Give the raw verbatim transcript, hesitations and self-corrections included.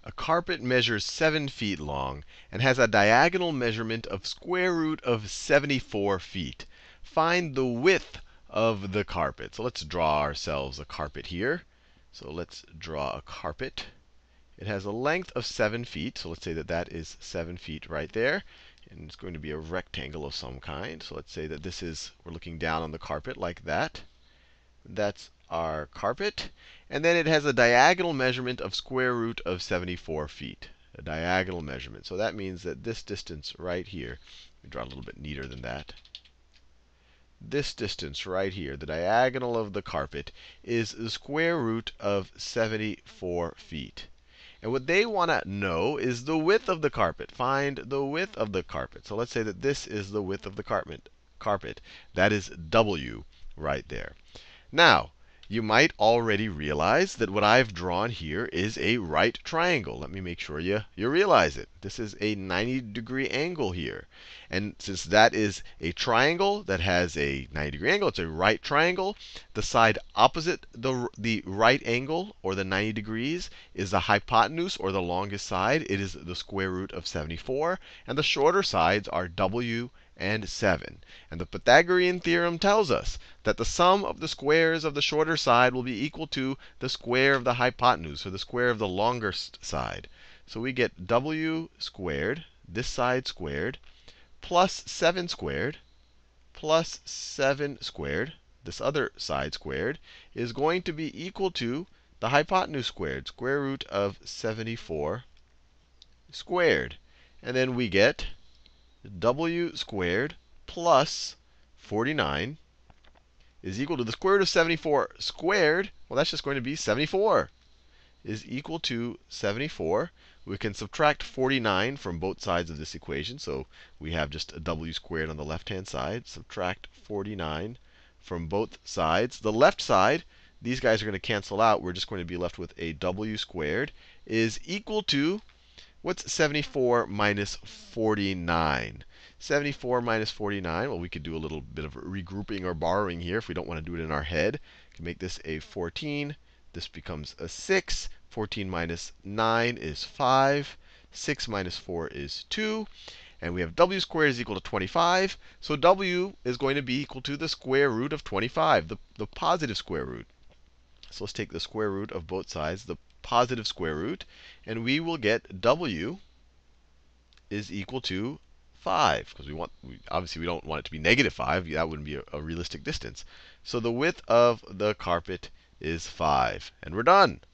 A carpet measures seven feet long and has a diagonal measurement of square root of seventy-four feet. Find the width of the carpet. So let's draw ourselves a carpet here. So let's draw a carpet. It has a length of seven feet. So let's say that that is seven feet right there. And it's going to be a rectangle of some kind. So let's say that this is, we're looking down on the carpet like that. That's our carpet. And then it has a diagonal measurement of square root of seventy-four feet. A diagonal measurement. So that means that this distance right here, let me draw a little bit neater than that. This distance right here, the diagonal of the carpet, is the square root of seventy-four feet. And what they want to know is the width of the carpet. Find the width of the carpet. So let's say that this is the width of the carpet. Carpet. That is W right there. Now, you might already realize that what I've drawn here is a right triangle. Let me make sure you, you realize it. This is a ninety degree angle here. And since that is a triangle that has a ninety degree angle, it's a right triangle, the side opposite the, the right angle, or the ninety degrees, is the hypotenuse, or the longest side. It is the square root of seventy-four. And the shorter sides are W and seven. And the Pythagorean theorem tells us that the sum of the squares of the shorter side will be equal to the square of the hypotenuse, or the square of the longer side. So we get W squared, this side squared, plus seven squared, plus seven squared, this other side squared, is going to be equal to the hypotenuse squared, square root of seventy-four squared. And then we get W squared plus forty-nine is equal to the square root of seventy-four squared. Well, that's just going to be seventy-four is equal to seventy-four. We can subtract forty-nine from both sides of this equation. So we have just a W squared on the left-hand side. Subtract forty-nine from both sides. The left side, these guys are going to cancel out. We're just going to be left with a W squared is equal to, what's seventy-four minus forty-nine? seventy-four minus forty-nine, well, we could do a little bit of regrouping or borrowing here if we don't want to do it in our head. We can make this a fourteen. This becomes a six. fourteen minus nine is five. six minus four is two. And we have W squared is equal to twenty-five. So W is going to be equal to the square root of twenty-five, the, the positive square root. So let's take the square root of both sides, the positive square root, and we will get W is equal to five, because we want, we, obviously we don't want it to be negative five. That wouldn't be a, a realistic distance. So the width of the carpet is five. And we're done.